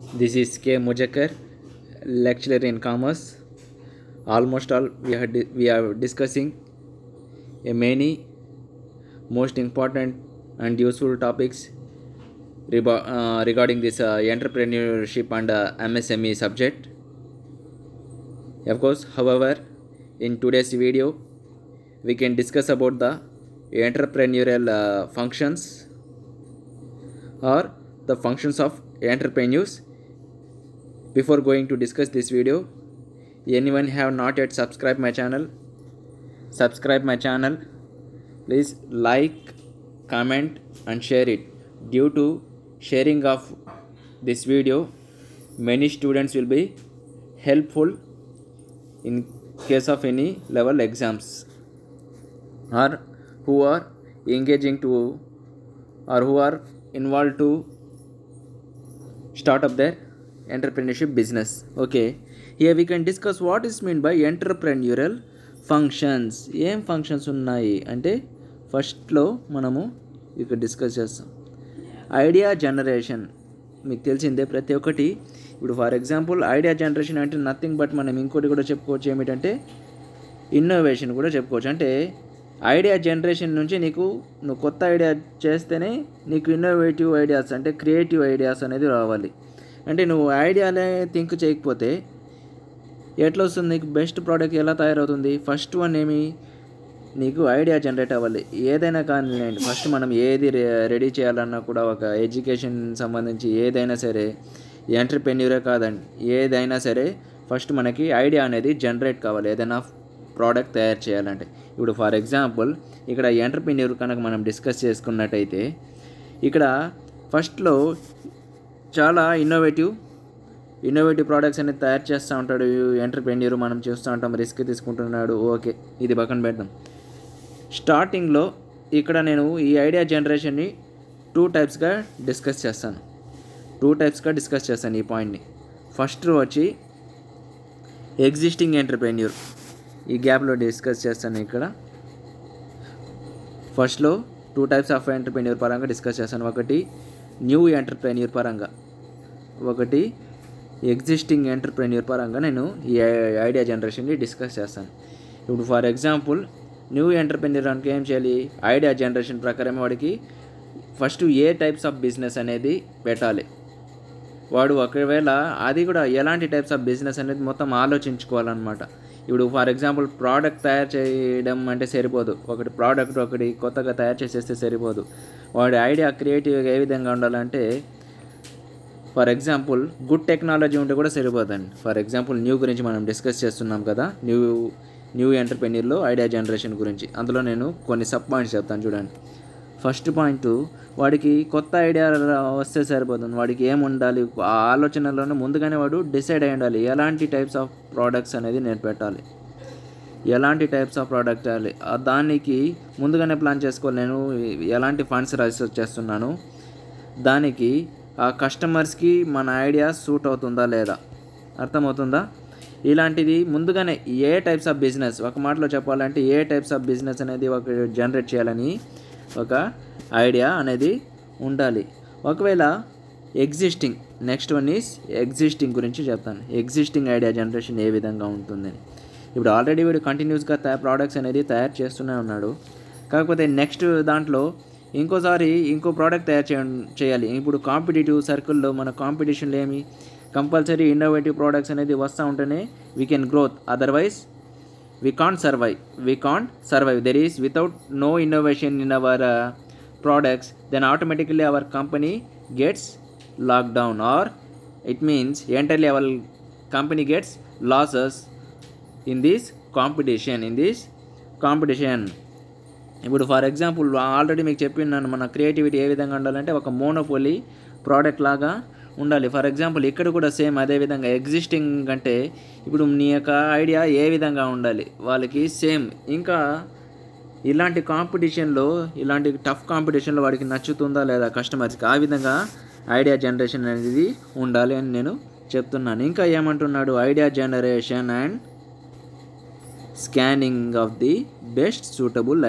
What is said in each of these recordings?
This is K. Mujakar, lecturer in commerce. Almost all we are discussing a many most important and useful topics regarding this entrepreneurship and MSME subject. Of course, however, in today's video, we can discuss about the entrepreneurial functions or the functions of entrepreneurs. Before going to discuss this video, anyone have not yet subscribed my channel, subscribe my channel. Please like, comment and share it. Due to sharing of this video, many students will be helpful in case of any level exams, or who are engaging to or who are involved to start up their entrepreneurship business. Okay, here we can discuss what is meant by entrepreneurial functions. ఏం functions ఉన్నాయి అంటే ఫస్ట్లో మనము ఇక్కడ discuss చేస్తాం. Idea generation మీకు తెలిసిందే ప్రతి ఒక్కటి. ఇప్పుడు ఫర్ ఎగ్జాంపుల్ ఐడియా జనరేషన్ అంటే నథింగ్ బట్ మనం ఇంకోటి కూడా చెప్పుకోవచ్చు, ఏమిటంటే ఇన్నోవేషన్ కూడా చెప్పుకోవచ్చు. అంటే ఐడియా జనరేషన్ నుంచి నువ్వు కొత్త ఐడియా చేస్తేనే నీకు ఇన్నోవేటివ్ ఐడియాస్ అంటే క్రియేటివ్ ఐడియాస్ అనేది రావాలి. అంటే నువ్వు ఐడియాలే థింక్ చేయకపోతే ఎట్లా వస్తుంది నీకు బెస్ట్ ప్రోడక్ట్ ఎలా తయారవుతుంది? ఫస్ట్ వన్ నీకు ఐడియా జనరేట్ అవ్వాలి. ఏదైనా కానీ ఫస్ట్ మనం ఏది రెడీ చేయాలన్నా కూడా ఒక ఎడ్యుకేషన్ సంబంధించి ఏదైనా సరే, ఎంటర్ప్రెన్యూరే కాదండి, ఏదైనా సరే ఫస్ట్ మనకి ఐడియా అనేది జనరేట్ కావాలి ఏదైనా ప్రోడక్ట్ తయారు చేయాలంటే. ఇప్పుడు ఫర్ ఎగ్జాంపుల్ ఇక్కడ ఎంటర్ప్రెన్యూర్ కనుక మనం డిస్కస్ చేసుకున్నట్టయితే ఇక్కడ ఫస్ట్లో చాలా ఇన్నోవేటివ్ ప్రోడక్ట్స్ అనేది తయారు చేస్తూ ఉంటాడు ఎంటర్ప్రెన్యూర్. మనం చూస్తూ ఉంటాం రిస్క్ తీసుకుంటున్నాడు. ఓకే, ఇది పక్కన పెడదాం. స్టార్టింగ్లో ఇక్కడ నేను ఈ ఐడియా జనరేషన్ని టూ టైప్స్గా డిస్కస్ చేస్తాను ఈ పాయింట్ని. ఫస్ట్ వచ్చి ఎగ్జిస్టింగ్ ఎంటర్ప్రెన్యూర్, ఈ గ్యాప్లో డిస్కస్ చేస్తాను. ఇక్కడ ఫస్ట్లో టూ టైప్స్ ఆఫ్ ఎంటర్ప్రెన్యూర్ పరంగా డిస్కస్ చేస్తాను. ఒకటి న్యూ ఎంటర్ప్రెన్యూర్ పరంగా, ఒకటి ఎగ్జిస్టింగ్ ఎంటర్ప్రెన్యూర్ పరంగా నేను ఈ ఐడియా జనరేషన్ని డిస్కస్ చేస్తాను. ఇప్పుడు ఫర్ ఎగ్జాంపుల్ న్యూ ఎంటర్ప్రెన్యూర్ అంటే ఏం చేయాలి? ఐడియా జనరేషన్ ప్రకారం వాడికి ఫస్ట్ ఏ టైప్స్ ఆఫ్ బిజినెస్ అనేది పెట్టాలి. వాడు ఒకవేళ అది కూడా ఎలాంటి టైప్స్ ఆఫ్ బిజినెస్ అనేది మొత్తం ఆలోచించుకోవాలన్నమాట. ఇప్పుడు ఫర్ ఎగ్జాంపుల్ ప్రోడక్ట్ తయారు చేయడం అంటే సరిపోదు, ఒకటి కొత్తగా తయారు చేసేస్తే సరిపోదు. వాడి ఐడియా క్రియేటివ్గా ఏ విధంగా ఉండాలంటే ఫర్ ఎగ్జాంపుల్ గుడ్ టెక్నాలజీ ఉంటే కూడా సరిపోదండి. ఫర్ ఎగ్జాంపుల్ న్యూ గురించి మనం డిస్కస్ చేస్తున్నాం కదా, న్యూ ఎంటర్ప్రెన్యూర్లో ఐడియా జనరేషన్ గురించి. అందులో నేను కొన్ని సబ్ పాయింట్స్ చెప్తాను చూడండి. ఫస్ట్ పాయింట్, వాడికి కొత్త ఐడియా వస్తే సరిపోతుంది. వాడికి ఏం ఉండాలి ఆ ఆలోచనలోనే ముందుగానే వాడు డిసైడ్ అయి ఉండాలి ఎలాంటి టైప్స్ ఆఫ్ ప్రోడక్ట్స్ అనేది నేను పెట్టాలి, ఎలాంటి టైప్స్ ఆఫ్ ప్రోడక్ట్ అవ్వాలి. దానికి ముందుగానే ప్లాన్ చేసుకోవాలి. నేను ఎలాంటి ఫండ్స్ రిసర్చ్ చేస్తున్నాను, దానికి ఆ కస్టమర్స్కి మన ఐడియా సూట్ అవుతుందా లేదా, అర్థమవుతుందా? ఇలాంటిది ముందుగానే ఏ టైప్స్ ఆఫ్ బిజినెస్, ఒక మాటలో చెప్పాలంటే ఏ టైప్స్ ఆఫ్ బిజినెస్ అనేది ఒక జనరేట్ చేయాలని ఒక ఐడియా అనేది ఉండాలి. ఒకవేళ existing, next one is existing గురించి చెప్తాను. ఎగ్జిస్టింగ్ ఐడియా జనరేషన్ ఏ విధంగా ఉంటుందని. ఇప్పుడు ఆల్రెడీ వీడు కంటిన్యూస్గా ప్రోడక్ట్స్ అనేది తయారు చేస్తూనే ఉన్నాడు. కాకపోతే నెక్స్ట్ దాంట్లో ఇంకోసారి ఇంకో ప్రోడక్ట్ తయారు చేయాలి. ఇప్పుడు కాంపిటేటివ్ సర్కిల్లో మన కాంపిటీషన్లో కంపల్సరీ ఇన్నోవేటివ్ ప్రోడక్ట్స్ అనేది వస్తూ ఉంటేనే we can growth, otherwise we can't survive. There is without no innovation in our products, then automatically our company gets locked down, or it means entirely our company gets losses in this competition. ఇప్పుడు for example already మీకు చెప్పినాను, మన creativity ఏ విధంగా ఉండాలంటే ఒక monopoly product లాగా ఉండాలి. For example ఇక్కడ కూడా సేమ్ అదే విధంగా ఎగ్జిస్టింగ్ అంటే ఇప్పుడు నీ యొక్క ఐడియా ఏ విధంగా ఉండాలి వాళ్ళకి సేమ్. ఇంకా ఇలాంటి కాంపిటీషన్లో, ఇలాంటి టఫ్ కాంపిటీషన్లో వాడికి నచ్చుతుందా లేదా కస్టమర్స్కి, ఆ విధంగా ఐడియా జనరేషన్ అనేది ఉండాలి అని నేను చెప్తున్నాను. ఇంకా ఏమంటున్నాడు? Idea generation and scanning of the best suitable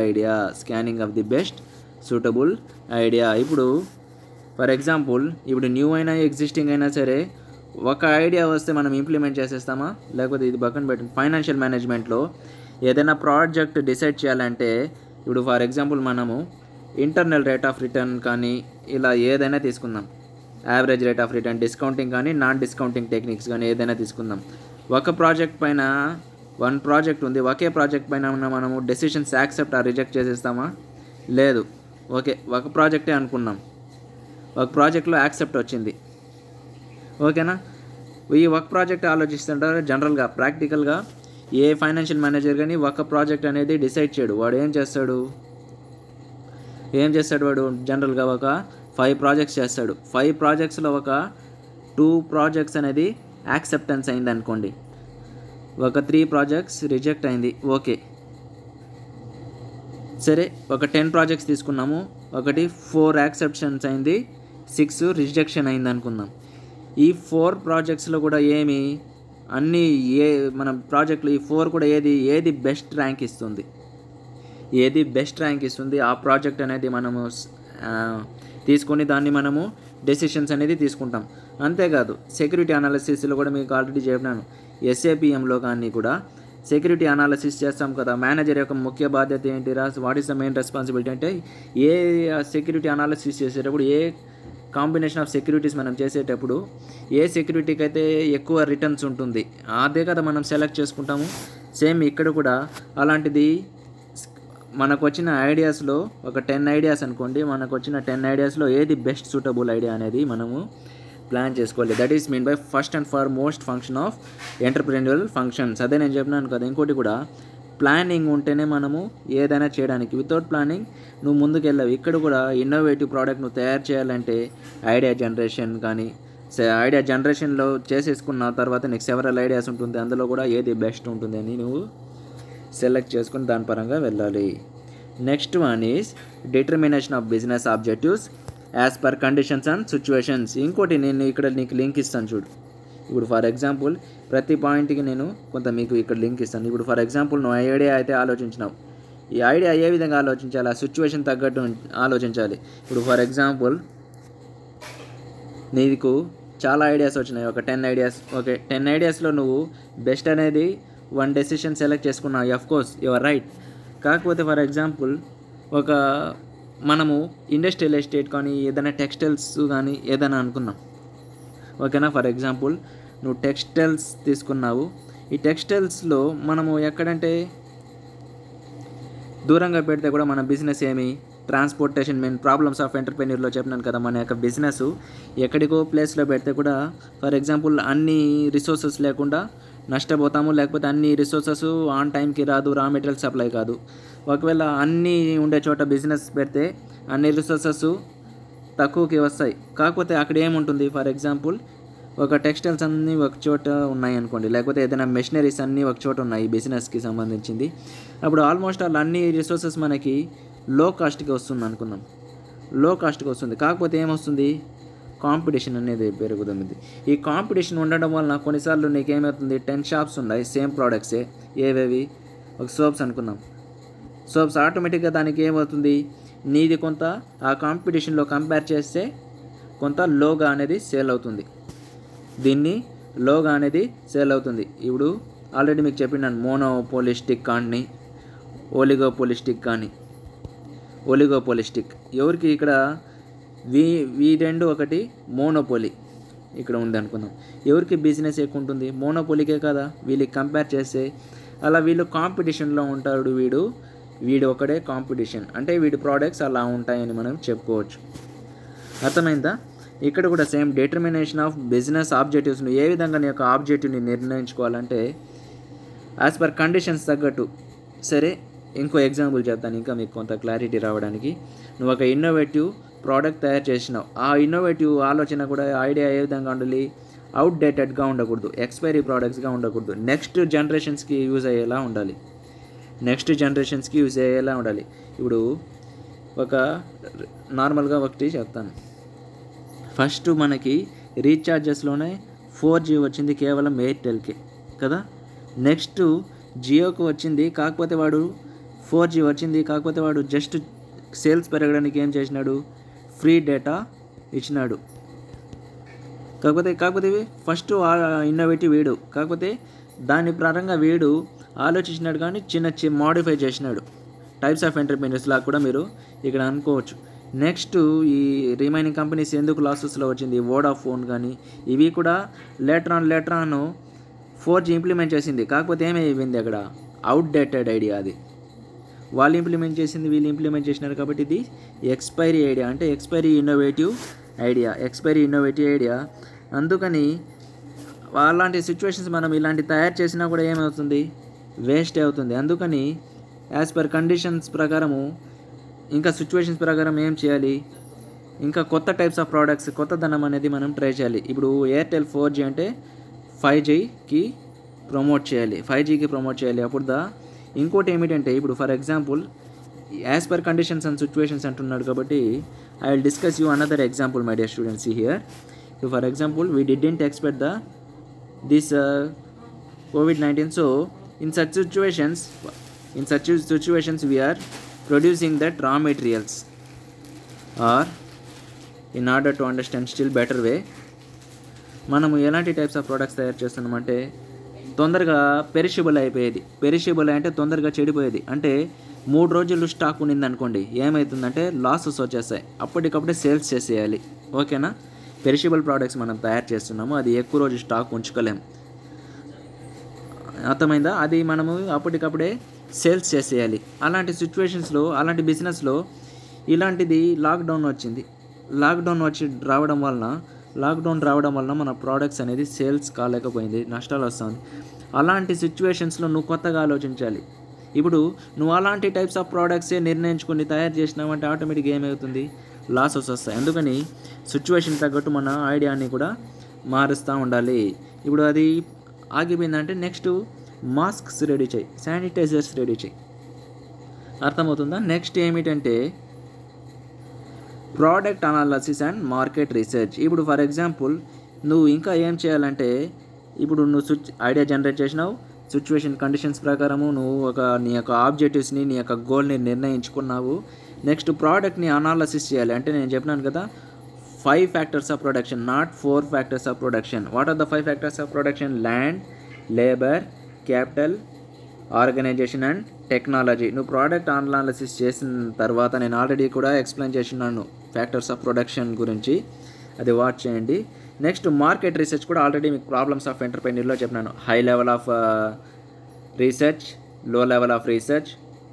idea. ఇప్పుడు ఫర్ ఎగ్జాంపుల్ ఇప్పుడు న్యూ అయినా ఎగ్జిస్టింగ్ అయినా సరే ఒక ఐడియా వస్తే మనం ఇంప్లిమెంట్ చేసేస్తామా, లేకపోతే ఇది పక్కన పెట్టి ఫైనాన్షియల్ మేనేజ్మెంట్లో ఏదైనా ప్రాజెక్ట్ డిసైడ్ చేయాలంటే ఇప్పుడు ఫర్ ఎగ్జాంపుల్ మనము ఇంటర్నల్ రేట్ ఆఫ్ రిటర్న్ కానీ ఇలా ఏదైనా తీసుకుందాం, average rate of return, discounting కానీ నాన్ డిస్కౌంటింగ్ టెక్నిక్స్ కానీ ఏదైనా తీసుకుందాం. ఒక ప్రాజెక్ట్ పైన వన్ ప్రాజెక్ట్ ఉంది, ఒకే ప్రాజెక్ట్ పైన మనము డెసిషన్స్ యాక్సెప్ట్ ఆర్ రిజెక్ట్ చేసేస్తామా? లేదు. ఓకే, ఒక ప్రాజెక్టే అనుకున్నాం, ఒక ప్రాజెక్ట్లో యాక్సెప్ట్ వచ్చింది, ఓకేనా. ఈ ఒక ప్రాజెక్ట్ ఆలోచిస్తుంటారు జనరల్గా. ప్రాక్టికల్గా ఏ ఫైనాన్షియల్ మేనేజర్ కానీ ఒక ప్రాజెక్ట్ అనేది డిసైడ్ చేయడు. వాడు ఏం చేస్తాడు వాడు జనరల్గా ఒక 5 ప్రాజెక్ట్స్ చేస్తాడు. 5 ప్రాజెక్ట్స్లో ఒక 2 ప్రాజెక్ట్స్ అనేది యాక్సెప్టెన్స్ అయింది అనుకోండి, ఒక 3 ప్రాజెక్ట్స్ రిజెక్ట్ అయింది. ఓకే సరే, ఒక 10 ప్రాజెక్ట్స్ తీసుకున్నాము, ఒకటి 4 యాక్సెప్షన్స్ అయింది, 6 రిజెక్షన్ అయింది అనుకుందాం. ఈ 4 ప్రాజెక్ట్స్లో కూడా అన్నీ మన ప్రాజెక్టులు ఈ 4 కూడా ఏది బెస్ట్ ర్యాంక్ ఇస్తుంది ఆ ప్రాజెక్ట్ అనేది మనము తీసుకొని దాన్ని మనము డెసిషన్స్ అనేది తీసుకుంటాం. అంతేకాదు సెక్యూరిటీ అనాలిసిస్లో కూడా మీకు ఆల్రెడీ చెప్పినాను, SAPMలో కానీ కూడా సెక్యూరిటీ అనాలిసిస్ చేస్తాం కదా. మేనేజర్ యొక్క ముఖ్య బాధ్యత ఏంటి, what is the main responsibility అంటే ఏ సెక్యూరిటీ అనాలిసిస్ చేసేటప్పుడు ఏ కాంబినేషన్ ఆఫ్ సెక్యూరిటీస్ మనం చేసేటప్పుడు ఏ సెక్యూరిటీకి అయితే ఎక్కువ రిటర్న్స్ ఉంటుంది అదే కదా మనం సెలెక్ట్ చేసుకుంటాము. సేమ్ ఇక్కడ కూడా అలాంటిది మనకు వచ్చిన ఐడియాస్లో ఒక 10 ఐడియాస్ అనుకోండి, మనకు వచ్చిన 10 ఐడియాస్లో ఏది బెస్ట్ సూటబుల్ ఐడియా అనేది మనము ప్లాన్ చేసుకోవాలి. That is mean by first and foremost function of entrepreneurial functions. అదే నేను చెప్పినాను కదా. ఇంకోటి కూడా ప్లానింగ్ ఉంటేనే మనము ఏదైనా చేయడానికి. వితౌట్ ప్లానింగ్ నువ్వు ముందుకు వెళ్ళావు. ఇక్కడ కూడా ఇన్నోవేటివ్ ప్రోడక్ట్ నువ్వు తయారు చేయాలంటే ఐడియా జనరేషన్ కానీ, ఐడియా జనరేషన్లో చేసేసుకున్న తర్వాత నీకు సెవరల్ ఐడియాస్ ఉంటుంది, అందులో కూడా ఏది బెస్ట్ ఉంటుంది అని నువ్వు సెలెక్ట్ చేసుకుని దాని పరంగా వెళ్ళాలి. Next one is determination of business objectives as per conditions and situations. ఇంకోటి నేను ఇక్కడ నీకు లింక్ ఇస్తాను చూడు. ఇప్పుడు ఫర్ ఎగ్జాంపుల్ ప్రతి పాయింట్కి నేను కొంత మీకు ఇక్కడ లింక్ ఇస్తాను. ఇప్పుడు ఫర్ ఎగ్జాంపుల్ నువ్వు ఐడియా అయితే ఆలోచించినావు, ఈ ఐడియా ఏ విధంగా ఆలోచించాలి, ఆ సిచ్యువేషన్ తగ్గట్టు ఆలోచించాలి. ఇప్పుడు ఫర్ ఎగ్జాంపుల్ నీకు చాలా ఐడియాస్ వచ్చినాయి, ఒక 10 ఐడియాస్. ఓకే, 10 ఐడియాస్లో నువ్వు బెస్ట్ అనేది 1 డెసిషన్ సెలెక్ట్ చేసుకున్నావు. Of course your right. కాకపోతే ఫర్ ఎగ్జాంపుల్ మనము ఇండస్ట్రియల్ ఎస్టేట్ కానీ ఏదైనా టెక్స్టైల్స్ కానీ ఏదైనా అనుకున్నాం, ఓకేనా. ఫర్ ఎగ్జాంపుల్ నువ్వు టెక్స్టైల్స్ తీసుకున్నావు. ఈ టెక్స్టైల్స్లో మనము ఎక్కడంటే దూరంగా పెడితే కూడా మన business transportation main problems of ఎంటర్ప్రెన్యూర్లో చెప్పినాను కదా. మన యొక్క బిజినెస్ ఎక్కడికో ప్లేస్లో పెడితే కూడా ఫర్ ఎగ్జాంపుల్ అన్ని రిసోర్సెస్ లేకుండా నష్టపోతాము, లేకపోతే అన్ని రిసోర్సెస్ ఆన్ టైంకి రాదు, రా మెటీరియల్ సప్లై కాదు. ఒకవేళ అన్నీ ఉండే చోట బిజినెస్ పెడితే అన్ని రిసోర్సెస్ తక్కువకి వస్తాయి. కాకపోతే అక్కడ ఏముంటుంది, ఫర్ ఎగ్జాంపుల్ ఒక టెక్స్టైల్స్ అన్నీ ఒక చోట ఉన్నాయి అనుకోండి, లేకపోతే ఏదైనా మెషినరీస్ అన్నీ ఒక చోట ఉన్నాయి బిజినెస్కి సంబంధించింది. అప్పుడు ఆల్మోస్ట్ అన్ని రిసోర్సెస్ మనకి లో కాస్ట్కి వస్తుంది అనుకుందాం, లో కాస్ట్కి వస్తుంది. కాకపోతే ఏమొస్తుంది, కాంపిటీషన్ అనేది పెరుగుతుంది. ఈ కాంపిటీషన్ ఉండడం వలన కొన్నిసార్లు నీకేమవుతుంది, 10 షాప్స్ ఉన్నాయి సేమ్ ప్రోడక్ట్సే. ఏవేవి, ఒక సోప్స్ అనుకుందాం. సోప్స్ ఆటోమేటిక్గా దానికి ఏమవుతుంది, నీది కొంత ఆ కాంపిటీషన్లో కంపేర్ చేస్తే కొంత లోగా అనేది సేల్ అవుతుంది. దీన్ని లోగా అనేది సేల్ అవుతుంది. ఇప్పుడు ఆల్రెడీ మీకు చెప్పినాను, మోనోపోలిస్టిక్ కానీ ఒలిగోపోలిస్టిక్. ఎవరికి ఇక్కడ వీ రెండు ఒకటి మోనోపోలీ ఇక్కడ ఉంది అనుకుందాం. ఎవరికి బిజినెస్ ఎక్కువ ఉంటుంది, మోనోపోలీకే కదా. వీళ్ళకి కంపేర్ చేస్తే అలా వీళ్ళు కాంపిటీషన్లో ఉంటాడు. వీడు ఒకడే కాంపిటీషన్ అంటే వీడి ప్రోడక్ట్స్ అలా ఉంటాయని మనం చెప్పుకోవచ్చు. అర్థమైందా? ఇక్కడ కూడా సేమ్ డిటర్మినేషన్ ఆఫ్ బిజినెస్ ఆబ్జెక్టివ్స్ను ఏ విధంగా నీ యొక్క ఆబ్జెక్టివ్ని నిర్ణయించుకోవాలంటే యాజ్ పర్ కండిషన్స్ తగ్గట్టు. సరే, ఇంకో ఎగ్జాంపుల్ చెప్తాను ఇంకా మీకు కొంత క్లారిటీ రావడానికి. నువ్వు ఒక ఇన్నోవేటివ్ ప్రోడక్ట్ తయారు చేసినావు. ఆ ఇన్నోవేటివ్ ఆలోచన కూడా ఐడియా ఏ విధంగా ఉండాలి, అవుట్డేటెడ్గా ఉండకూడదు, ఎక్స్పైరీ ప్రోడక్ట్స్గా ఉండకూడదు, నెక్స్ట్ జనరేషన్స్కి యూజ్ అయ్యేలా ఉండాలి. ఇప్పుడు ఒక నార్మల్గా ఒకటి చెప్తాను. ఫస్ట్ మనకి రీఛార్జెస్లోనే 4G వచ్చింది కేవలం ఎయిర్టెల్కే కదా. నెక్స్ట్ జియోకి వచ్చింది, కాకపోతే వాడు 4G వచ్చింది, కాకపోతే వాడు జస్ట్ సేల్స్ పెరగడానికి ఏం చేసినాడు, ఫ్రీ డేటా ఇచ్చినాడు. కాకపోతే ఫస్ట్ ఇన్నోవేటివ్ వీడు, కాకపోతే దాని పరంగా వీడు ఆలోచించినాడు కానీ చిన్న మోడిఫై చేసినాడు. టైప్స్ ఆఫ్ ఎంటర్‌ప్రెన్యూర్స్ లాగా కూడా మీరు ఇక్కడ అనుకోవచ్చు. నెక్స్ట్ ఈ రిమైనింగ్ కంపెనీస్ ఎందుకు లాసెస్లో వచ్చింది, వోడాఫోన్ కానీ ఇవి కూడా లేటర్ ఆన్ 4G ఇంప్లిమెంట్ చేసింది. కాకపోతే ఏమైంది అక్కడ అవుట్డేటెడ్ ఐడియా, అది వాళ్ళు ఇంప్లిమెంట్ చేసింది వీళ్ళు ఇంప్లిమెంట్ చేసినారు కాబట్టి ఇది ఎక్స్పైరీ ఐడియా, అంటే ఎక్స్పైరీ ఇన్నోవేటివ్ ఐడియా. అందుకని అలాంటి సిచ్యువేషన్స్ మనం ఇలాంటి తయారు చేసినా కూడా ఏమవుతుంది, వేస్ట్ అవుతుంది. అందుకని యాజ్ పర్ కండిషన్స్ ప్రకారము ఇంకా సిచ్యువేషన్స్ ప్రకారం ఏం చేయాలి, ఇంకా కొత్త టైప్స్ ఆఫ్ ప్రోడక్ట్స్ కొత్తదనం అనేది మనం ట్రై చేయాలి. ఇప్పుడు ఎయిర్టెల్ 4G అంటే 5Gకి ప్రమోట్ చేయాలి. అప్పుడు ఇంకోటి ఏమిటంటే ఇప్పుడు for example as per conditions and situations అంటున్నాడు కాబట్టి I will discuss you another example my dear students here. ఇప్పుడు for example we didn't expect this COVID-19. So in such situations we are producing that raw materials, or in order to understand still better way మనము ఎలాంటి types of products తయారు చేస్తున్నామంటే తొందరగా perishable అంటే తొందరగా చెడిపోయేది. అంటే 3 రోజులు స్టాక్ ఉన్నింది అనుకోండి, ఏమవుతుందంటే లాసెస్ వచ్చేస్తాయి, అప్పటికప్పుడే సేల్స్ చేసేయాలి. ఓకేనా, పెరిషబుల్ ప్రోడక్ట్స్ మనం తయారు చేస్తున్నాము, అది ఎక్కువ రోజు స్టాక్ ఉంచుకోలేము, అర్థమైందా, అది మనము అప్పటికప్పుడే సేల్స్ చేసేయాలి. అలాంటి సిచ్యువేషన్స్లో అలాంటి బిజినెస్లో ఇలాంటిది లాక్డౌన్ రావడం వలన మన ప్రోడక్ట్స్ అనేది సేల్స్ కాలేకపోయింది, నష్టాలు వస్తుంది. అలాంటి సిచ్యువేషన్స్లో నువ్వు కొత్తగా ఆలోచించాలి. ఇప్పుడు నువ్వు అలాంటి టైప్స్ ఆఫ్ ప్రోడక్ట్సే నిర్ణయించుకొని తయారు చేసినావంటే ఆటోమేటిక్గా ఏమవుతుంది, లాసెస్ వస్తాయి. అందుకని సిచ్యువేషన్ తగ్గట్టు మన ఐడియాని కూడా మారుస్తూ ఉండాలి. ఇప్పుడు అది ఆగిపోయిందంటే నెక్స్ట్ మాస్క్స్ రెడీ చేయి, శానిటైజర్స్ రెడీ చేయి, అర్థమవుతుందా. నెక్స్ట్ ఏమిటంటే product analysis and market research. ఇప్పుడు ఫర్ ఎగ్జాంపుల్ నువ్వు ఇంకా ఏం చేయాలంటే ఇప్పుడు నువ్వు ఐడియా జనరేట్ చేసినావు, సిచ్యువేషన్ కండిషన్స్ ప్రకారము నువ్వు నీ యొక్క ఆబ్జెక్టివ్స్ని నీ యొక్క గోల్ని నిర్ణయించుకున్నావు. నెక్స్ట్ ప్రోడక్ట్ని అనాలిసిస్ చేయాలి. అంటే నేను చెప్పినాను కదా 5 factors of production, not 4 factors of production. What are the 5 factors of production? Land, labor, capital, organization and technology. నువ్వు ప్రోడక్ట్ అనాలిసిస్ చేసిన తర్వాత నేను ఆల్రెడీ కూడా ఎక్స్ప్లెయిన్ చేసినాను ఫ్యాక్టర్స్ ఆఫ్ ప్రొడక్షన్ గురించి, అది వాచ్ చేయండి. నెక్స్ట్ మార్కెట్ రీసెర్చ్ కూడా ఆల్రెడీ మీకు ప్రాబ్లమ్స్ ఆఫ్ ఎంటర్‌ప్రెన్యూర్లో చెప్పినాను. High level of research, low level of research,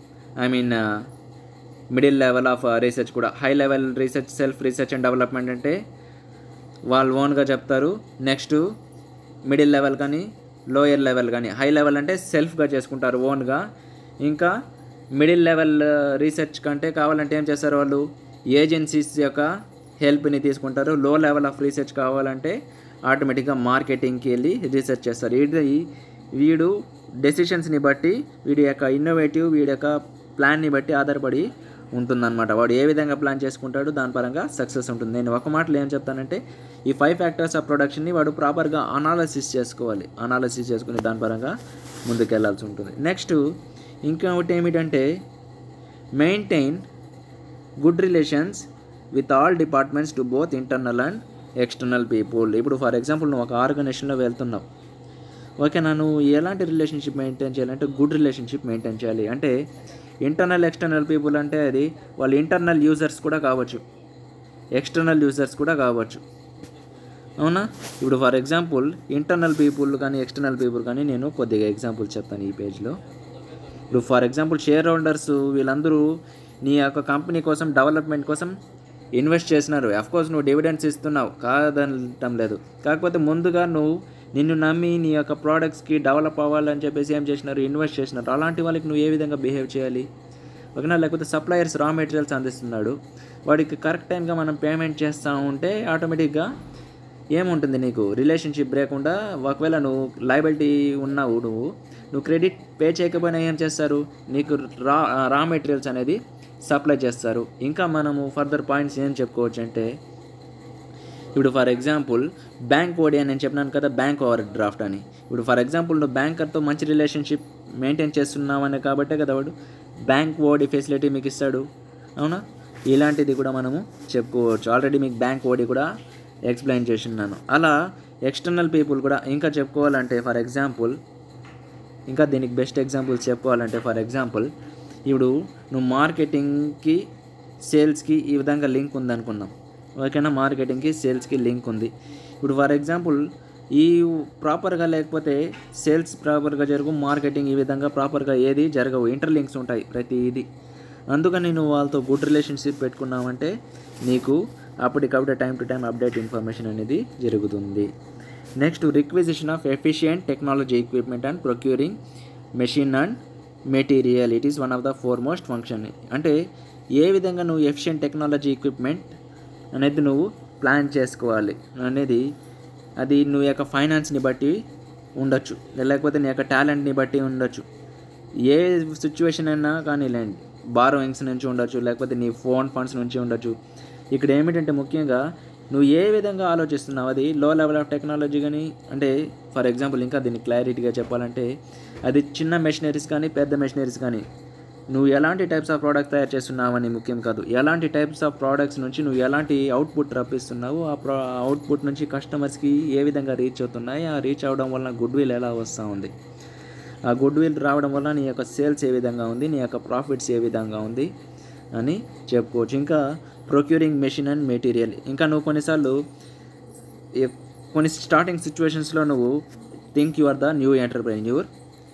middle level of research కూడా. High level research self research and development అంటే వాళ్ళు ఓన్గా చెప్తారు. నెక్స్ట్ మిడిల్ లెవెల్ కానీ లోయర్ లెవెల్ కానీ, హై లెవెల్ అంటే సెల్ఫ్గా చేసుకుంటారు ఓన్గా. ఇంకా మిడిల్ లెవెల్ రీసెర్చ్ కంటే కావాలంటే ఏం చేస్తారు, వాళ్ళు ఏజెన్సీస్ యొక్క హెల్ప్ని తీసుకుంటారు. లో లెవెల్ ఆఫ్ రీసెర్చ్ కావాలంటే ఆటోమేటిక్గా మార్కెటింగ్కి వెళ్ళి రీసెర్చ్ చేస్తారు. వీడు డెసిషన్స్ని బట్టి, వీడి యొక్క ఇన్నోవేటివ్, వీడి యొక్క ప్లాన్ని బట్టి ఆధారపడి ఉంటుందన్నమాట. వాడు ఏ విధంగా ప్లాన్ చేసుకుంటాడు దాని పరంగా సక్సెస్ ఉంటుంది. నేను ఒక మాటలో ఏం చెప్తానంటే ఈ 5 factors ఆఫ్ ప్రొడక్షన్ని వాడు ప్రాపర్గా అనాలిసిస్ చేసుకోవాలి. అనాలిసిస్ చేసుకుని దాని పరంగా ముందుకు వెళ్ళాల్సి ఉంటుంది. నెక్స్ట్ ఇంకొకటి ఏమిటంటే maintain good relations with all departments to both internal and external people. ఇప్పుడు ఫర్ ఎగ్జాంపుల్ నువ్వు ఒక ఆర్గనైజేషన్లో వెళ్తున్నావు, ఓకేనా, నువ్వు ఎలాంటి రిలేషన్షిప్ మెయింటైన్ చేయాలంటే గుడ్ రిలేషన్షిప్ మెయింటైన్ చేయాలి. అంటే ఇంటర్నల్ ఎక్స్టర్నల్ పీపుల్ అంటే అది వాళ్ళు ఇంటర్నల్ యూజర్స్ కూడా కావచ్చు, ఎక్స్టర్నల్ యూజర్స్ కూడా కావచ్చు, అవునా. ఇప్పుడు ఫర్ ఎగ్జాంపుల్ ఇంటర్నల్ పీపుల్ కానీ ఎక్స్టర్నల్ పీపుల్ కానీ నేను కొద్దిగా ఎగ్జాంపుల్ చెప్తాను ఈ పేజ్లో. ఇప్పుడు ఫర్ ఎగ్జాంపుల్ షేర్ హోల్డర్స్ వీళ్ళందరూ నీ యొక్క కంపెనీ కోసం డెవలప్మెంట్ కోసం ఇన్వెస్ట్ చేసినారు. అఫ్కోర్స్ నువ్వు డివిడెండ్స్ ఇస్తున్నావు, కాదనటం లేదు. కాకపోతే ముందుగా నిన్ను నమ్మి నీ యొక్క ప్రోడక్ట్స్కి డెవలప్ అవ్వాలని చెప్పేసి ఏం చేసినారు, ఇన్వెస్ట్ చేసినారు. అలాంటి వాళ్ళకి నువ్వు ఏ విధంగా బిహేవ్ చేయాలి, ఓకేనా. లేకపోతే సప్లయర్స్ రా మెటీరియల్స్ అందిస్తున్నాడు, వాడికి కరెక్ట్ టైంగా మనం పేమెంట్ చేస్తూ ఉంటే ఆటోమేటిక్గా ఏముంటుంది, నీకు రిలేషన్షిప్ బ్రేక్. ఒకవేళ నువ్వు లయబిలిటీ ఉన్నావు, నువ్వు క్రెడిట్ పే చేయకపోయినా ఏం చేస్తారు, నీకు రా మెటీరియల్స్ అనేది సప్లై చేస్తారు. ఇంకా మనము ఫర్దర్ పాయింట్స్ ఏం చెప్పుకోవచ్చు అంటే ఇప్పుడు ఫర్ ఎగ్జాంపుల్ బ్యాంక్ ఓడి అని నేను చెప్పినాను కదా, బ్యాంక్ ఓవర్ డ్రాఫ్ట్ అని. ఇప్పుడు ఫర్ ఎగ్జాంపుల్ నువ్వు బ్యాంకర్తో మంచి రిలేషన్షిప్ మెయింటైన్ చేస్తున్నావనే కాబట్టే కదా వాడు బ్యాంక్ ఓడి ఫెసిలిటీ మీకు ఇస్తాడు, అవునా. ఇలాంటిది కూడా మనము చెప్పుకోవచ్చు. ఆల్రెడీ మీకు బ్యాంక్ ఓడి కూడా ఎక్స్ప్లెయిన్ చేస్తున్నాను. అలా ఎక్స్టర్నల్ పీపుల్ కూడా ఇంకా చెప్పుకోవాలంటే ఫర్ ఎగ్జాంపుల్, ఇంకా దీనికి బెస్ట్ ఎగ్జాంపుల్స్ చెప్పుకోవాలంటే ఫర్ ఎగ్జాంపుల్, ఇప్పుడు నువ్వు మార్కెటింగ్కి సేల్స్కి ఈ విధంగా లింక్ ఉందనుకుందాం. ఓకేనా, మార్కెటింగ్కి సేల్స్కి లింక్ ఉంది. ఇప్పుడు ఫర్ ఎగ్జాంపుల్ ఈ ప్రాపర్గా లేకపోతే సేల్స్ ప్రాపర్గా జరుగు, మార్కెటింగ్ ఈ విధంగా ప్రాపర్గా ఏది జరగవు, ఇంటర్లింక్స్ ఉంటాయి ప్రతి ఇది. అందుకని నువ్వు వాళ్ళతో గుడ్ రిలేషన్షిప్ పెట్టుకున్నావంటే నీకు అప్పటికప్పుడే time to time update information అనేది జరుగుతుంది. Next, requisition of efficient technology equipment and procuring machine and material, it is one of the foremost function. అంటే ఏ విధంగా నువ్వు ఎఫిషియంట్ టెక్నాలజీ ఎక్విప్మెంట్ అనేది నువ్వు ప్లాన్ చేసుకోవాలి అనేది, అది నువ్వు యొక్క ఫైనాన్స్ని బట్టి ఉండొచ్చు, లేకపోతే నీ యొక్క టాలెంట్ని బట్టి ఉండొచ్చు. ఏ సిచ్యువేషన్ అయినా కానీ లేండి, బారోయింగ్స్ నుంచి ఉండొచ్చు, లేకపోతే నీ ఫోన్ ఫండ్స్ నుంచి ఉండొచ్చు. ఇక్కడ ఏమిటంటే ముఖ్యంగా నువ్వు ఏ విధంగా ఆలోచిస్తున్నావు, అది లో లెవెల్ ఆఫ్ టెక్నాలజీ కానీ, అంటే ఫర్ ఎగ్జాంపుల్ ఇంకా దీన్ని క్లారిటీగా చెప్పాలంటే అది చిన్న మెషినరీస్ కానీ పెద్ద మెషినరీస్ కానీ, నువ్వు ఎలాంటి టైప్స్ ఆఫ్ ప్రోడక్ట్ తయారు చేస్తున్నావు అని ముఖ్యం కాదు, ఎలాంటి టైప్స్ ఆఫ్ ప్రోడక్ట్స్ నుంచి నువ్వు ఎలాంటి అవుట్పుట్ రప్పిస్తున్నావు, ఆ అవుట్పుట్ నుంచి కస్టమర్స్కి ఏ విధంగా రీచ్ అవుతున్నాయి, ఆ రీచ్ అవ్వడం వలన గుడ్ విల్ ఎలా వస్తూ ఉంది, ఆ గుడ్ విల్ రావడం వల్ల నీ యొక్క సేల్స్ ఏ విధంగా ఉంది, నీ యొక్క ప్రాఫిట్స్ ఏ విధంగా ఉంది అని చెప్పుకోవచ్చు. ఇంకా ప్రొక్యూరింగ్ మెషిన్ అండ్ మెటీరియల్, ఇంకా నువ్వు కొన్నిసార్లు కొన్ని స్టార్టింగ్ సిచ్యువేషన్స్లో నువ్వు think you are the new entrepreneur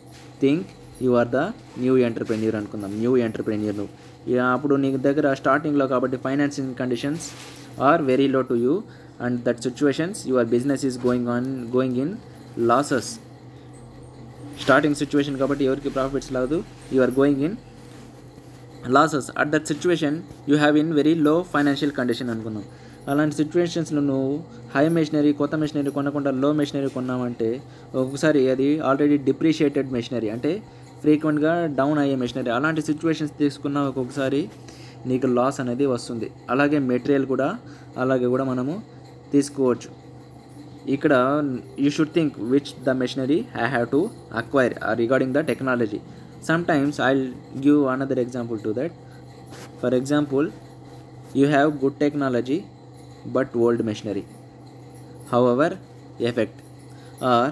అనుకుందాం. న్యూ ఎంటర్ప్రెన్యూర్ నువ్వు అప్పుడు నీ దగ్గర స్టార్టింగ్లో కాబట్టి financial conditions are very low to you, and that situations your business is going in losses. Starting situation కాబట్టి ఎవరికి ప్రాఫిట్స్ రాదు, you are going in losses. At that situation you have in very low financial condition అనుకుందాం. అలాంటి సిచ్యువేషన్స్లో నువ్వు high machinery, కొత్త machinery కొనకుండా లో మెషినరీ కొన్నామంటే ఒక్కొక్కసారి అది ఆల్రెడీ డిప్రిషియేటెడ్ మెషినరీ, అంటే ఫ్రీక్వెంట్గా డౌన్ అయ్యే మెషినరీ. అలాంటి సిచ్యువేషన్స్ తీసుకున్న ఒక్కొక్కసారి నీకు లాస్ అనేది వస్తుంది. అలాగే మెటీరియల్ కూడా అలాగే కూడా మనము తీసుకోవచ్చు. ఇక్కడ you should think which the machinery I have to acquire regarding the technology. Sometimes I'll give another example to that. For example, you have good technology but old machinery, however effect, or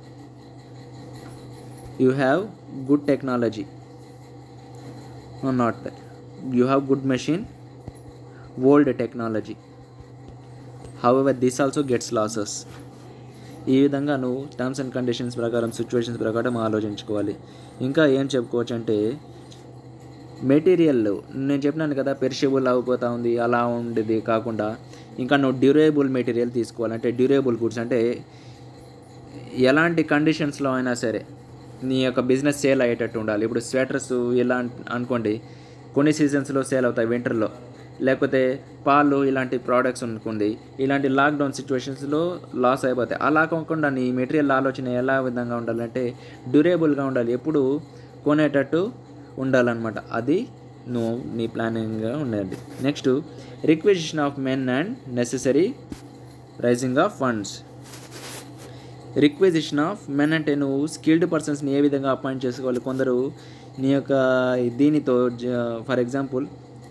you have good technology, no, not that, you have good machine, old technology, however this also gets losses. ఈ విధంగా నువ్వు terms and conditions ప్రకారం, situations ప్రకారం ఆలోచించుకోవాలి. ఇంకా ఏం చెప్పుకోవచ్చు అంటే మెటీరియల్, నేను చెప్పినాను కదా పెరిషబుల్ అయిపోతూ ఉంది, అలా ఉండేది కాకుండా ఇంకా నువ్వు డ్యూరేబుల్ మెటీరియల్ తీసుకోవాలంటే డ్యూరేబుల్ గుడ్స్, అంటే ఎలాంటి కండిషన్స్లో అయినా సరే నీ యొక్క బిజినెస్ సేల్ అయ్యేటట్టు ఉండాలి. ఇప్పుడు స్వెటర్స్ ఇలా అనుకోండి, కొన్ని సీజన్స్లో సేల్ అవుతాయి, వింటర్లో, లేకపోతే పాలు ఇలాంటి ప్రోడక్ట్స్ అనుకోండి, ఇలాంటి లాక్డౌన్ సిచ్యువేషన్స్లో లాస్ అయిపోతాయి. అలా కాకుండా నీ మెటీరియల్ ఆలోచన ఎలా విధంగా ఉండాలంటే డ్యూరేబుల్గా ఉండాలి, ఎప్పుడు కొనేటట్టు ఉండాలన్నమాట. అది నువ్వు నీ ప్లానింగ్గా ఉండాలి. Next, requisition of men and necessary raising of funds. Requisition of men అంటే నువ్వు స్కిల్డ్ పర్సన్స్ని ఏ విధంగా అపాయింట్ చేసుకోవాలి. కొందరు నీ యొక్క దీనితో ఫర్ ఎగ్జాంపుల్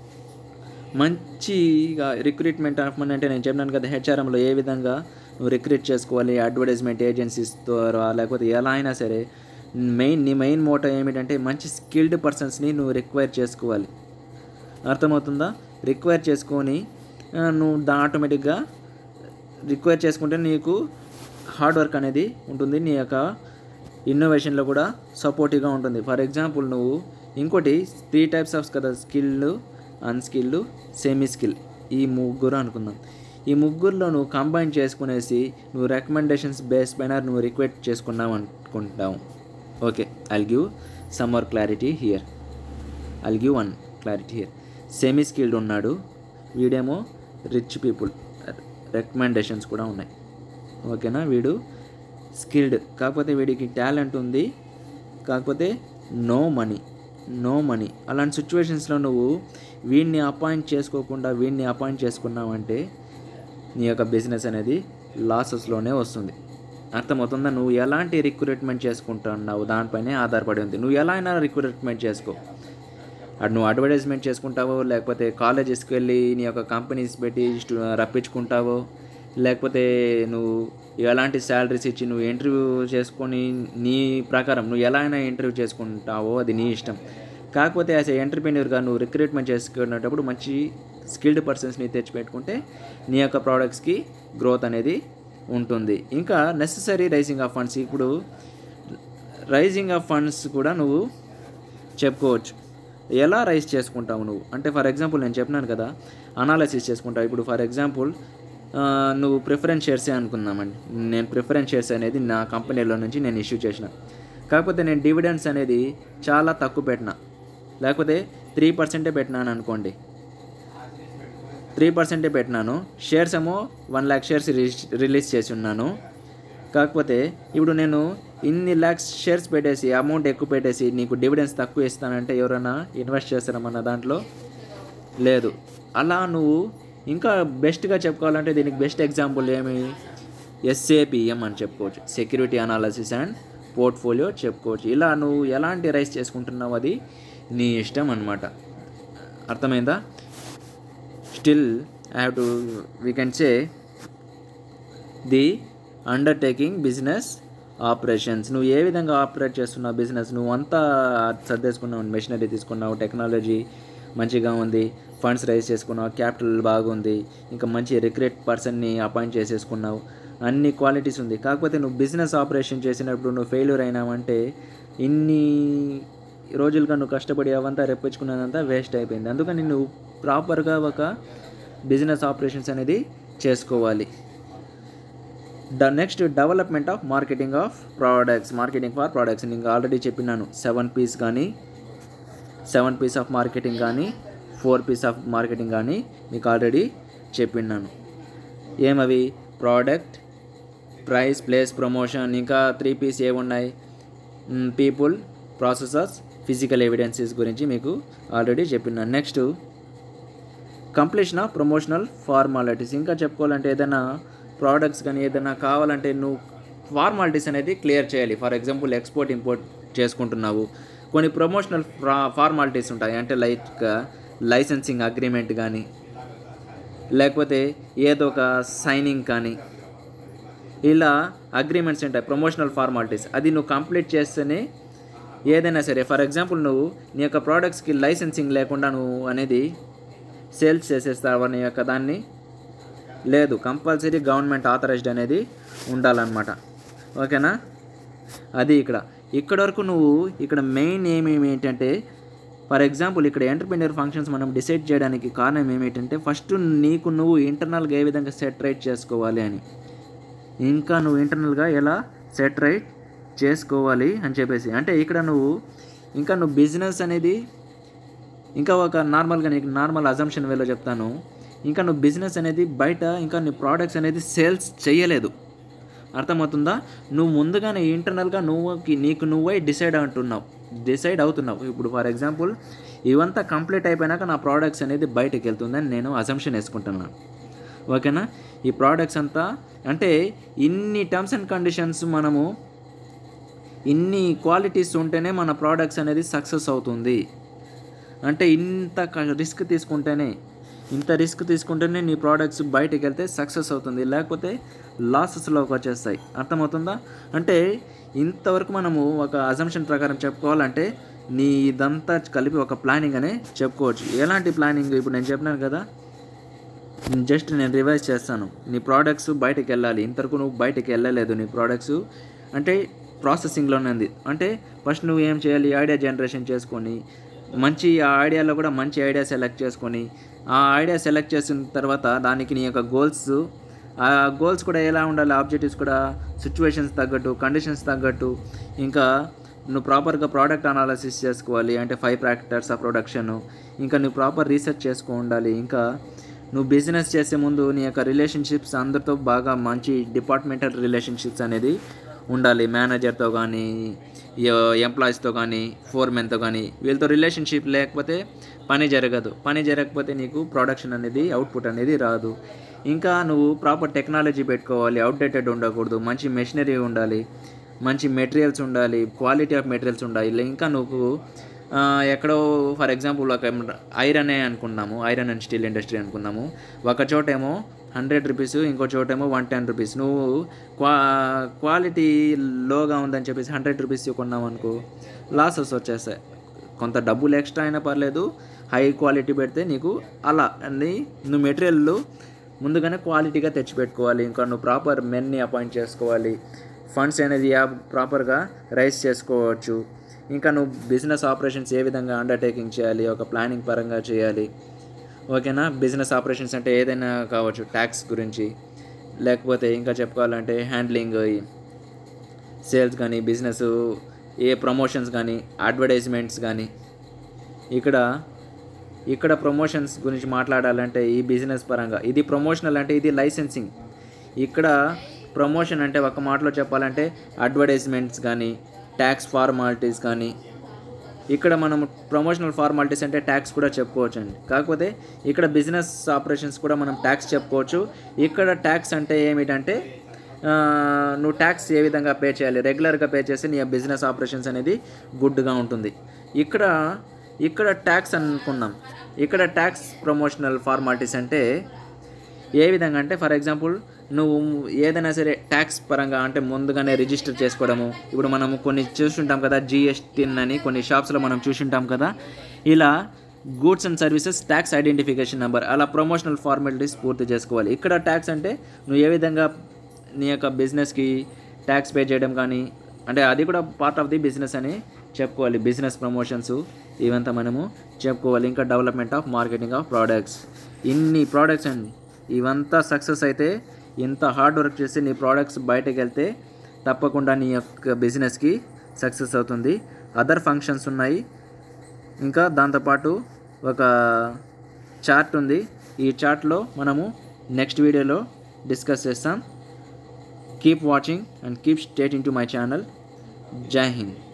మంచిగా రిక్రూట్మెంట్ ఆఫ్ మనీ అంటే నేను చెప్పినాను కదా, హెచ్ఆర్ఎంలో ఏ విధంగా నువ్వు రిక్రూట్ చేసుకోవాలి, అడ్వర్టైజ్మెంట్ ఏజెన్సీస్ ద్వారా లేకపోతే ఎలా అయినా సరే, నీ మెయిన్ మోటో ఏమిటంటే మంచి స్కిల్డ్ పర్సన్స్ని నువ్వు రిక్వైర్ చేసుకోవాలి. అర్థమవుతుందా? రిక్వైర్ చేసుకొని నువ్వు ఆటోమేటిక్గా రిక్వైర్ చేసుకుంటే నీకు హార్డ్ వర్క్ అనేది ఉంటుంది, నీ యొక్క ఇన్నోవేషన్లో కూడా సపోర్టివ్గా ఉంటుంది. ఫర్ ఎగ్జాంపుల్ నువ్వు ఇంకోటి 3 types ఆఫ్ కదా, స్కిల్డ్, అన్స్కిల్డ్, సెమీ స్కిల్, ఈ ముగ్గురు అనుకుందాం. ఈ ముగ్గురులో నువ్వు కంబైన్ చేసుకునేసి నువ్వు రికమెండేషన్స్ బేస్ పైన నువ్వు రిక్వెస్ట్ చేసుకున్నావు అనుకుంటావు. Okay, I'll give some more clarity here. Semi skilled ఉన్నాడు, వీడేమో రిచ్ పీపుల్, రికమెండేషన్స్ కూడా ఉన్నాయి. ఓకేనా, వీడు స్కిల్డ్ కాకపోతే వీడికి టాలెంట్ ఉంది, కాకపోతే నో మనీ. అలాంటి సిచ్యువేషన్స్లో నువ్వు వీడిని అపాయింట్ చేసుకోకుండా వీడిని అపాయింట్ చేసుకున్నావంటే నీ యొక్క బిజినెస్ అనేది లాసెస్లోనే వస్తుంది. అర్థమవుతుందా? నువ్వు ఎలాంటి రిక్రూట్మెంట్ చేసుకుంటున్నావు దానిపైనే ఆధారపడి ఉంది. నువ్వు ఎలా అయినా రిక్రూట్మెంట్ చేసుకో, అటు నువ్వు అడ్వర్టైజ్మెంట్ చేసుకుంటావో, లేకపోతే కాలేజెస్కి వెళ్ళి నీ యొక్క కంపెనీస్ పెట్టి రప్పించుకుంటావో, లేకపోతే నువ్వు ఎలాంటి శాలరీస్ ఇచ్చి నువ్వు ఇంటర్వ్యూ చేసుకొని నీ ప్రకారం నువ్వు ఎలా అయినా ఇంటర్వ్యూ చేసుకుంటావో అది నీ ఇష్టం. కాకపోతే యాజ్ ఏ ఎంటర్‌ప్రెన్యూర్‌గా నువ్వు రిక్రూట్మెంట్ చేసుకునేటప్పుడు మంచి స్కిల్డ్ పర్సన్స్‌ని తెచ్చిపెట్టుకుంటే నీ యొక్క ప్రోడక్ట్స్‌కి గ్రోత్ అనేది ఉంటుంది. ఇంకా నెసెసరీ రైజింగ్ ఆఫ్ ఫండ్స్. ఇప్పుడు రైజింగ్ ఆఫ్ ఫండ్స్ కూడా నువ్వు చెప్పుకోవచ్చు. ఎలా రైజ్ చేసుకుంటావు నువ్వు అంటే ఫర్ ఎగ్జాంపుల్ నేను చెప్పినాను కదా, అనాలిసిస్ చేసుకుంటావు. ఇప్పుడు ఫర్ ఎగ్జాంపుల్ నువ్వు ప్రిఫరెన్స్ షేర్సే అనుకుందామండి. నేను ప్రిఫరెన్స్ షేర్స్ అనేది నా కంపెనీలో నుంచి నేను ఇష్యూ చేసిన. కాకపోతే నేను డివిడెండ్స్ అనేది చాలా తక్కువ పెట్టిన, లేకపోతే 3% పెట్టినాను అనుకోండి. 3% పెట్టినాను. షేర్స్ ఏమో 1 lakh షేర్స్ రిలీజ్ చేసి ఉన్నాను. కాకపోతే ఇప్పుడు నేను ఇన్ని ల్యాక్స్ షేర్స్ పెట్టేసి అమౌంట్ ఎక్కువ పెట్టేసి నీకు డివిడెండ్స్ తక్కువ ఇస్తానంటే ఎవరైనా ఇన్వెస్ట్ చేస్తారా మన దాంట్లో? లేదు. అలా నువ్వు ఇంకా బెస్ట్గా చెప్పుకోవాలంటే దీనికి బెస్ట్ ఎగ్జాంపుల్ ఏమి, SAPM అని చెప్పుకోవచ్చు. సెక్యూరిటీ అనాలిసిస్ అండ్ పోర్ట్ఫోలియో చెప్పుకోవచ్చు. ఇలా నువ్వు ఎలాంటి రైస్ చేసుకుంటున్నావు అది నీ ఇష్టం అన్నమాట. అర్థమైందా? Still I have to we can say the undertaking business operations. నువ్వు ఏ విధంగా ఆపరేట్ చేస్తున్నావు బిజినెస్, నువ్వు అంతా సర్దేసుకున్నావు, మెషినరీ తీసుకున్నావు, టెక్నాలజీ మంచిగా ఉంది, ఫండ్స్ రైజ్ చేసుకున్నావు, క్యాపిటల్ బాగుంది, ఇంకా మంచి రిక్రూట్ పర్సన్ని అపాయింట్ చేసేసుకున్నావు, అన్ని క్వాలిటీస్ ఉంది. కాకపోతే నువ్వు బిజినెస్ ఆపరేషన్ చేసినప్పుడు నువ్వు ఫెయిల్యూర్ అయినావంటే ఇన్ని రోజులుగా నువ్వు కష్టపడి అవంతా రెప్పించుకున్నదంతా వేస్ట్ అయిపోయింది. అందుకని నువ్వు ప్రాపర్గా ఒక బిజినెస్ ఆపరేషన్స్ అనేది చేసుకోవాలి. Next development of marketing of products. Marketing for products నేను ఆల్రెడీ చెప్పినాను. 7 P's కానీ 7 P's ఆఫ్ మార్కెటింగ్ కానీ 4 P's ఆఫ్ మార్కెటింగ్ కానీ మీకు ఆల్రెడీ చెప్పినాను. ఏమవి? Product, price, place, promotion. ఇంకా 3 P's ఏమున్నాయి? పీపుల్, ప్రాసెసెస్, ఫిజికల్ ఎవిడెన్సెస్ గురించి మీకు ఆల్రెడీ చెప్పినాను. Next completion of promotional formalities. ఇంకా చెప్పుకోవాలంటే ఏదైనా ప్రోడక్ట్స్ కానీ ఏదైనా కావాలంటే నువ్వు ఫార్మాలిటీస్ అనేది క్లియర్ చేయాలి. ఫర్ ఎగ్జాంపుల్ ఎక్స్పోర్ట్ ఇంపోర్ట్ చేసుకుంటున్నావు, కొన్ని ప్రమోషనల్ ఫార్మాలిటీస్ ఉంటాయి. అంటే లైక్ లైసెన్సింగ్ అగ్రిమెంట్ కానీ లేకపోతే ఏదో ఒక సైనింగ్ కానీ ఇలా అగ్రిమెంట్స్ ఉంటాయి, ప్రమోషనల్ ఫార్మాలిటీస్. అది నువ్వు కంప్లీట్ చేస్తేనే ఏదైనా సరే. ఫర్ ఎగ్జాంపుల్ నువ్వు నీ యొక్క ప్రోడక్ట్స్కి లైసెన్సింగ్ లేకుండా నువ్వు అనేది సేల్స్ చేసేస్తావు నీ యొక్క దాన్ని, లేదు, కంపల్సరీ గవర్నమెంట్ ఆథరైజ్డ్ అనేది ఉండాలన్నమాట. ఓకేనా? అది ఇక్కడ వరకు నువ్వు ఇక్కడ మెయిన్ ఏంటంటే ఫర్ ఎగ్జాంపుల్ ఇక్కడ ఎంటర్‌ప్రెన్యూర్ ఫంక్షన్స్ మనం డిసైడ్ చేయడానికి కారణం ఏమిటంటే ఫస్ట్ నీకు నువ్వు ఇంటర్నల్గా ఏ విధంగా సెట్ రైట్ చేసుకోవాలి అని, ఇంకా నువ్వు ఇంటర్నల్గా ఎలా సెట్ రైట్ చేసుకోవాలి అని చెప్పేసి. అంటే ఇక్కడ నువ్వు బిజినెస్ అనేది ఇంకా ఒక నార్మల్గా నీకు నార్మల్ అజంప్షన్ వేలో చెప్తాను. ఇంకా నువ్వు బిజినెస్ అనేది బయట ఇంకా నీ ప్రోడక్ట్స్ అనేది సేల్స్ చేయలేదు. అర్థమవుతుందా? నువ్వు ముందుగానే ఇంటర్నల్గా నీకు నువ్వే డిసైడ్ అవుతున్నావు. ఇప్పుడు ఫర్ ఎగ్జాంపుల్ ఇవంతా కంప్లీట్ అయిపోయినాక నా ప్రోడక్ట్స్ అనేది బయటకు వెళ్తుందని నేను అజంప్షన్ వేసుకుంటున్నాను. ఓకేనా? ఈ ప్రోడక్ట్స్ అంతా అంటే ఇన్ని టర్మ్స్ అండ్ కండిషన్స్ మనము ఇన్ని క్వాలిటీస్ ఉంటేనే మన ప్రోడక్ట్స్ అనేది సక్సెస్ అవుతుంది. అంటే ఇంత రిస్క్ తీసుకుంటేనే నీ ప్రోడక్ట్స్ బయటకు వెళ్తే సక్సెస్ అవుతుంది, లేకపోతే లాసెస్లోకి వచ్చేస్తాయి. అర్థమవుతుందా? అంటే ఇంతవరకు మనము ఒక అజంప్షన్ ప్రకారం చెప్పుకోవాలంటే నీ ఇదంతా కలిపి ఒక ప్లానింగ్ అనే చెప్పుకోవచ్చు. ఎలాంటి ప్లానింగ్? ఇప్పుడు నేను చెప్పినాను కదా, జస్ట్ నేను రివైజ్ చేస్తాను. నీ ప్రోడక్ట్స్ బయటకు వెళ్ళాలి, ఇంతవరకు నువ్వు బయటకు వెళ్ళలేదు. నీ ప్రోడక్ట్స్ అంటే ప్రాసెసింగ్లోనే ఉంది. అంటే ఫస్ట్ నువ్వు ఏం చేయాలి? ఐడియా జనరేషన్ చేసుకొని ఆ ఐడియాలో కూడా మంచి ఐడియా సెలెక్ట్ చేసుకొని ఆ ఐడియా సెలెక్ట్ చేసిన తర్వాత దానికి నీ యొక్క ఆ గోల్స్ కూడా ఎలా ఉండాలి? ఆబ్జెక్టివ్స్ కూడా సిచ్యువేషన్స్ తగ్గట్టు, కండిషన్స్ తగ్గట్టు, ఇంకా నువ్వు ప్రాపర్గా ప్రోడక్ట్ అనాలిసిస్ చేసుకోవాలి. అంటే 5 ఫ్యాక్టర్స్ ఆఫ్ ప్రొడక్షన్, ఇంకా నువ్వు ప్రాపర్ రీసెర్చ్ ఉండాలి. ఇంకా నువ్వు బిజినెస్ చేసే ముందు నీ యొక్క రిలేషన్షిప్స్ అందరితో బాగా మంచి డిపార్ట్మెంటల్ రిలేషన్షిప్స్ అనేది ఉండాలి. మేనేజర్తో కానీ, ఎంప్లాయీస్తో కానీ, ఫోర్మెన్తో కానీ, వీళ్ళతో రిలేషన్షిప్ లేకపోతే పని జరగకపోతే నీకు ప్రొడక్షన్ అనేది అవుట్పుట్ అనేది రాదు. ఇంకా నువ్వు ప్రాపర్ టెక్నాలజీ పెట్టుకోవాలి, అవుట్డేటెడ్ ఉండకూడదు, మంచి మెషినరీ ఉండాలి, మంచి మెటీరియల్స్ ఉండాలి, క్వాలిటీ ఆఫ్ మెటీరియల్స్ ఉండాలి. ఇంకా నువ్వు ఎక్కడో ఫర్ ఎగ్జాంపుల్ ఒక ఐరన్ అండ్ స్టీల్ ఇండస్ట్రీ అనుకున్నాము, ఒక చోటేమో రూపీస్, ఇంకో చోటేమో 110 రూపీస్. నువ్వు క్వాలిటీ లోగా ఉందని చెప్పేసి 100 రూపీస్ కొన్నావు అనుకో, లాసెస్ వచ్చేస్తాయి. కొంత డబ్బులు ఎక్స్ట్రా అయినా పర్లేదు, హై క్వాలిటీ పెడితే నీకు అలా అని నువ్వు మెటీరియల్ ముందుగానే క్వాలిటీగా తెచ్చిపెట్టుకోవాలి. ఇంకా నువ్వు ప్రాపర్ మెన్ని అపాయింట్ చేసుకోవాలి. ఫండ్స్ అనేది ప్రాపర్గా రైజ్ చేసుకోవచ్చు. ఇంకా నువ్వు బిజినెస్ ఆపరేషన్స్ ఏ విధంగా అండర్టేకింగ్ చేయాలి, ఒక ప్లానింగ్ పరంగా చేయాలి. ఓకేనా. బిజినెస్ ఆపరేషన్స్ అంటే ఏదైనా కావచ్చు, ట్యాక్స్ గురించి, లేకపోతే ఇంకా చెప్పుకోవాలంటే హ్యాండ్లింగ్, సేల్స్ కానీ, బిజినెస్ ఏ ప్రమోషన్స్ కానీ, అడ్వర్టైజ్మెంట్స్ కానీ. ఇక్కడ ప్రమోషన్స్ గురించి మాట్లాడాలంటే ఈ బిజినెస్ పరంగా ఇది ప్రమోషనల్, అంటే ఇది లైసెన్సింగ్. ఇక్కడ ప్రమోషన్ అంటే ఒక మాటలో చెప్పాలంటే అడ్వర్టైజ్మెంట్స్ కానీ, ట్యాక్స్ ఫార్మాలిటీస్ కానీ. ఇక్కడ మనం ప్రమోషనల్ ఫార్మాలిటీస్ అంటే ట్యాక్స్ కూడా చెప్పుకోవచ్చు అండి. కాకపోతే ఇక్కడ బిజినెస్ ఆపరేషన్స్ కూడా మనం ట్యాక్స్ చెప్పుకోవచ్చు. ఇక్కడ ట్యాక్స్ అంటే ఏమిటంటే నువ్వు ట్యాక్స్ ఏ విధంగా పే చేయాలి, రెగ్యులర్గా పే చేస్తే నీ బిజినెస్ ఆపరేషన్స్ అనేది గుడ్గా ఉంటుంది. ఇక్కడ ట్యాక్స్ అనుకున్నాం. ఇక్కడ ట్యాక్స్ ప్రమోషనల్ ఫార్మాలిటీస్ అంటే ఏ విధంగా అంటే, ఫర్ ఎగ్జాంపుల్ నువ్వు ఏదైనా సరే ట్యాక్స్ పరంగా అంటే ముందుగానే రిజిస్టర్ చేసుకోవడము. ఇప్పుడు మనము కొన్ని చూస్తుంటాం కదా, GST అని కొన్ని షాప్స్లో మనం చూసింటాం కదా. ఇలా goods and services tax identification number, అలా ప్రమోషనల్ ఫార్మాలిటీస్ పూర్తి చేసుకోవాలి. ఇక్కడ ట్యాక్స్ అంటే నువ్వు ఏ విధంగా నీ యొక్క బిజినెస్కి ట్యాక్స్ పే చేయడం కానీ, అంటే అది కూడా పార్ట్ ఆఫ్ ది బిజినెస్ అని చెప్పుకోవాలి. బిజినెస్ ప్రమోషన్స్ ఇవంతా మనము చెప్పుకోవాలి. ఇంకా development of marketing of products, ఇన్ని ప్రోడక్ట్స్ అండి. ఇవంతా సక్సెస్ అయితే, ఇంత హార్డ్ వర్క్ చేసి నీ ప్రోడక్ట్స్ బయటకు వెళ్తే తప్పకుండా నీ యొక్క బిజినెస్కి సక్సెస్ అవుతుంది. అదర్ ఫంక్షన్స్ ఉన్నాయి. ఇంకా దాంతోపాటు ఒక చార్ట్ ఉంది. ఈ చార్ట్లో మనము నెక్స్ట్ వీడియోలో డిస్కస్ చేస్తాం. Keep watching and keep state in to my channel. జై హింద్.